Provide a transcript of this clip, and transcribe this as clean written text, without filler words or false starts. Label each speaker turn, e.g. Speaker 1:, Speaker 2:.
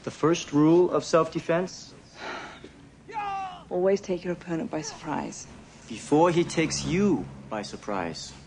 Speaker 1: The first rule of self-defense?
Speaker 2: Always take your opponent by surprise.
Speaker 1: Before he takes you by surprise.